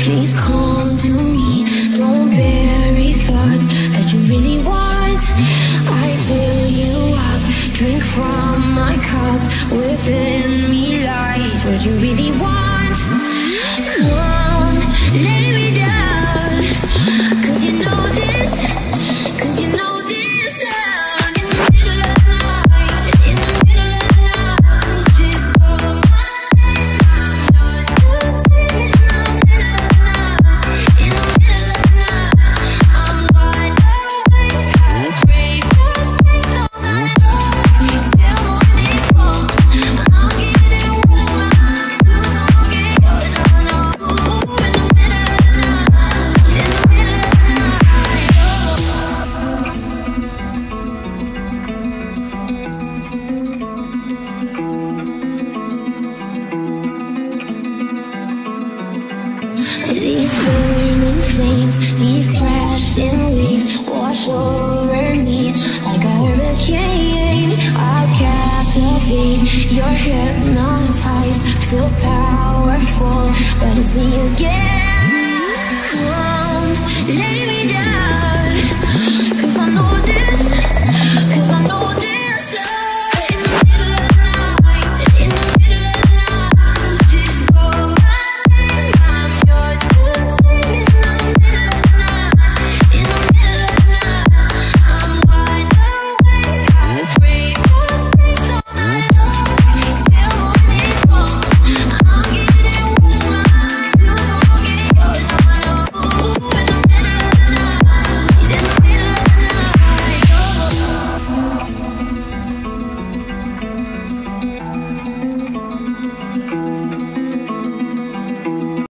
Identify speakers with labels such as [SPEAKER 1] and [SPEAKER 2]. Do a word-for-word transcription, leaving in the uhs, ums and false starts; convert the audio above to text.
[SPEAKER 1] Please come to me. Don't bury thoughts that you really want. I fill you up, drink from my cup. Within me lies what you really want. Come, lay me down, cause you know this, cause you know this sound. In the middle of the night, in the middle of the night, just go mine. I'm not losing. In the middle of the night, in the middle of the night, I'm wide awake, afraid of things all night long. Till morning comes, I'm getting what is mine. You gon' get yours, oh no. Ooh, in the middle of the night, in the middle of the night, these burning flames, these crashing waves wash over me like a hurricane. I captivate, you're hypnotized, feel powerful, but it's me again. Come, lay me down.